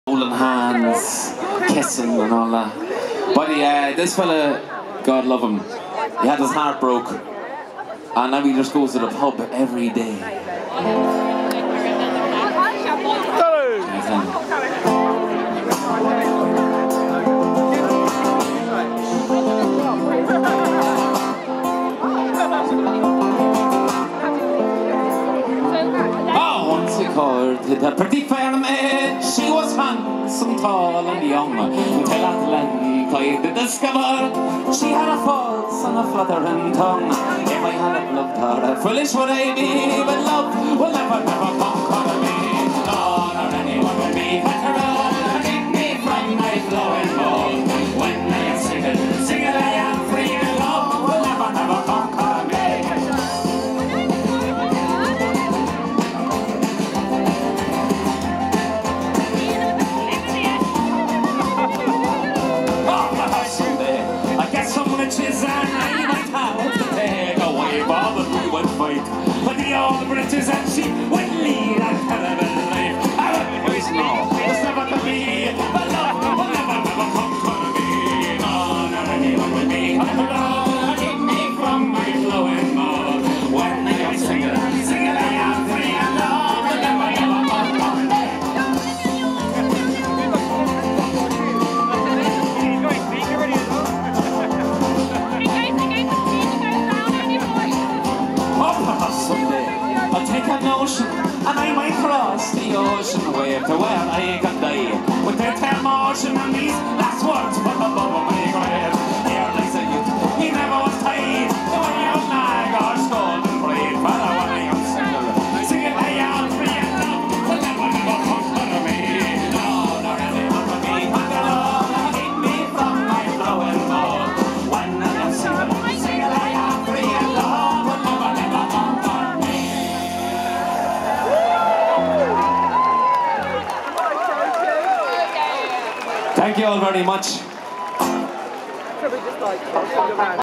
holding hands, kissing and all that. But this fella, God love him, he had his heart broke, and now he just goes to the pub every day. The pretty fair maid, she was handsome, tall and young, until at length I did discover she had a false and a fluttering tongue. If I hadn't loved her, foolish would I be, but love will never conquer me. Nor anyone will be better off, keep me from my flowing boat. When I am singing, I am free, and love will never conquer me. But the old British and she would lead a hell of a life. I always know it's never to be, but love will never conquer me. Nor anyone will be conquered, keep me from my flowing mode. When I am singing, I am free, and love will never conquer me. I'll take a notion and I might cross the ocean wave to where I can die with their tail motion and these last words put above my grave. Here lies a youth, he never was tied to a young nag or golden braid. For the one I am single, singing I am free, and love will never conquer me. Nor anyone will be conquered, love keep me from my flowing mode. When I am single, I am free, and love will never conquer me. Thank you all very much.